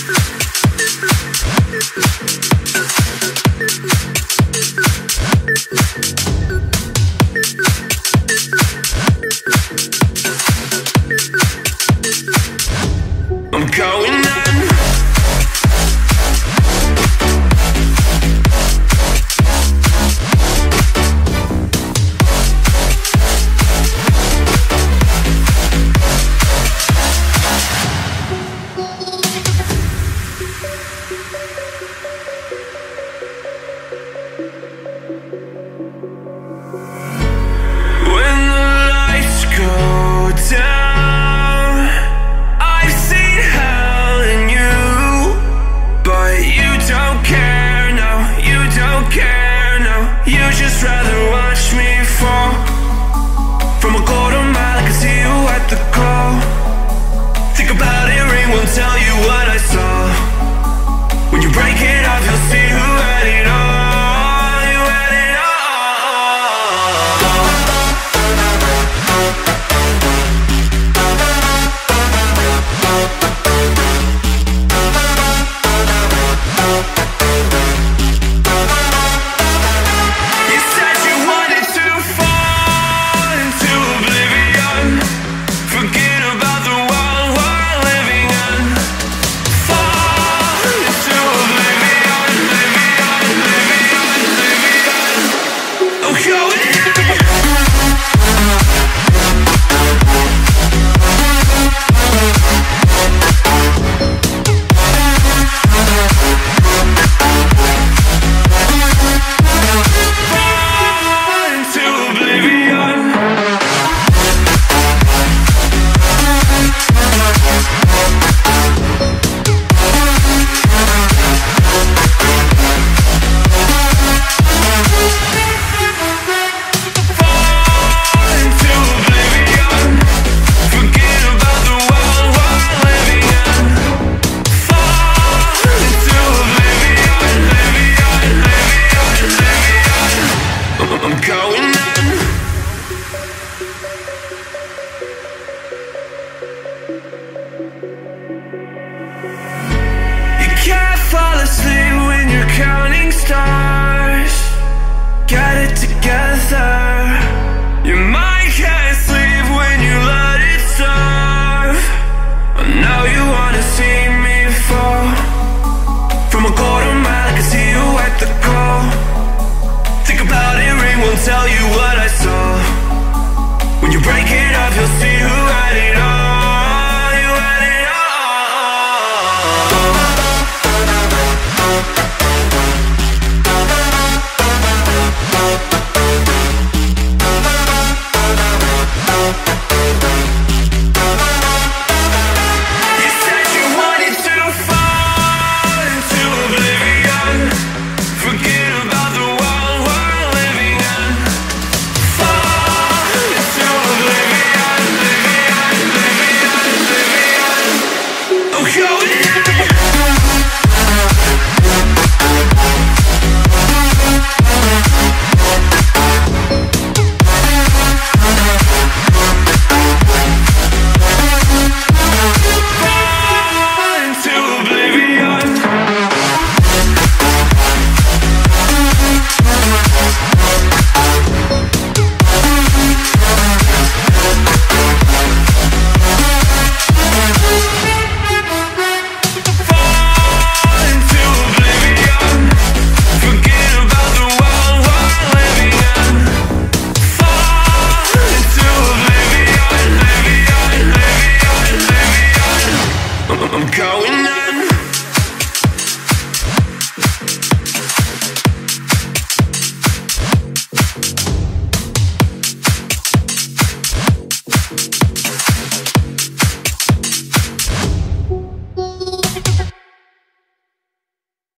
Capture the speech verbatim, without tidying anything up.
I'm going on. When the lights go down, I've seen hell in you, but you don't care, no, you don't care, no. You just rather watch me fall from a quarter mile. I can see you at the call. Think about it, ring won't tell you what I saw. When you break it off, you'll see who had it all. You had it all. You said you wanted to fall into oblivion, forget about the world we're living in. Fall into oblivion, oblivion, oblivion, oblivion. Oh, going on. Fall into oblivion. Fall into oblivion, forget about the world we're living in. Fall into oblivion, oblivion, oblivion, oblivion. I'm going on. You can't fall asleep when you're counting stars. Get it together. Your mind can't sleep when you let it serve. I know you wanna see me fall from a quarter mile. I can see you at the call. Think about it, ring won't tell you what I saw. When you break it up, you'll see who had it all. You had it all. You said you wanted to fall into oblivion, forget about the world we're living in. Fall into oblivion, oblivion, oblivion, oblivion. Oh, going on.